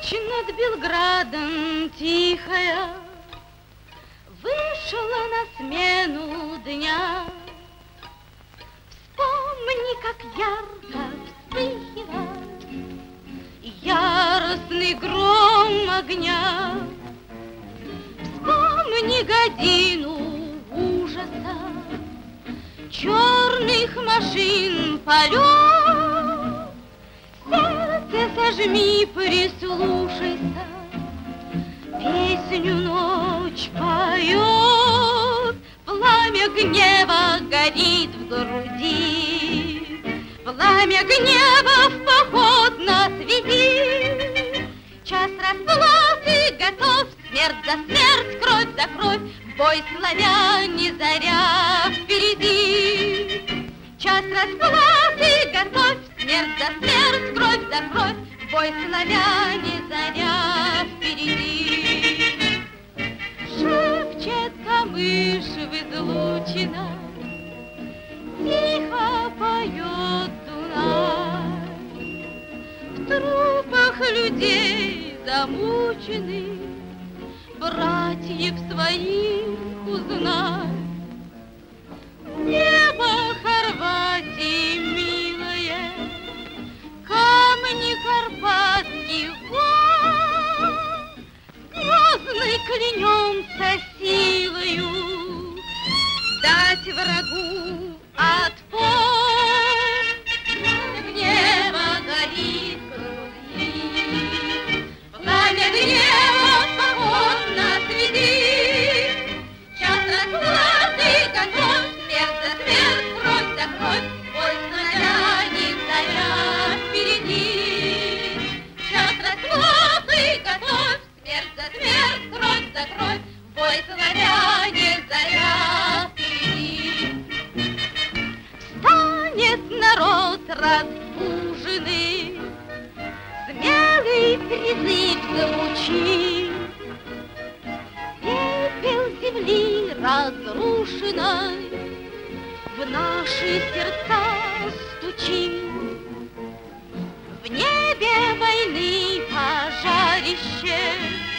Ночь над Белградом тихая вышла на смену дня. Вспомни, как ярко вспыхивает яростный гром огня. Вспомни годину ужаса, черных машин полет. Сердце сожми, прислушайся, песню ночь поет. Пламя гнева горит в груди, пламя гнева в поход нас веди. Час расплаты готов, смерть за смерть, кровь за кровь, в бой славяне, заря впереди. Час расплаты готовь, смерть за смерть, кровь за кровь, в бой славяне, заря впереди. Шепчет камыш в излучинах, тихо поет Дунай. В трупах людей замученных братьев своих узнай. Небо Хорватии милое, камни карпатских гор, грозный клянемся силою дать врагу отпор. Пламя гнева горит в груди, пламя гнева в поход нас веди. Час расплаты готов, смерть за смерть, кровь за кровь, бой славяне, заря впереди. Час расплаты готов, смерть за смерть, кровь за кровь, бой славяне, заря впереди. Встанет народ разбуженный, смелый призыв звучит. Пепел земли разрушенной в наши сердца стучит. В небе войны пожарище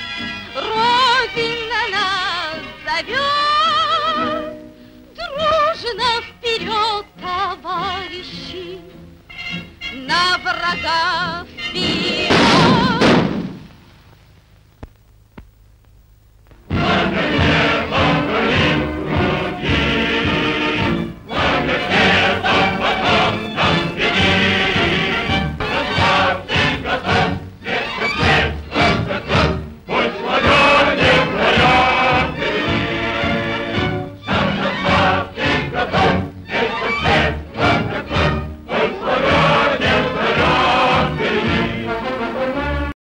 Родина нас зовет. Дружно вперед, товарищи, на врага вперед.